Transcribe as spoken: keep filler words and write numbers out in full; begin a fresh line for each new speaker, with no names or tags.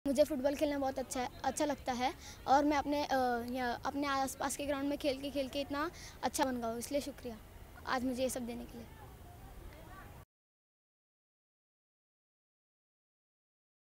मुझे फ़ुटबॉल खेलना बहुत अच्छा है अच्छा लगता है और मैं अपने आ, अपने आसपास के ग्राउंड में खेल के खेल के इतना अच्छा बन गया हूँ, इसलिए शुक्रिया आज मुझे ये सब देने के लिए।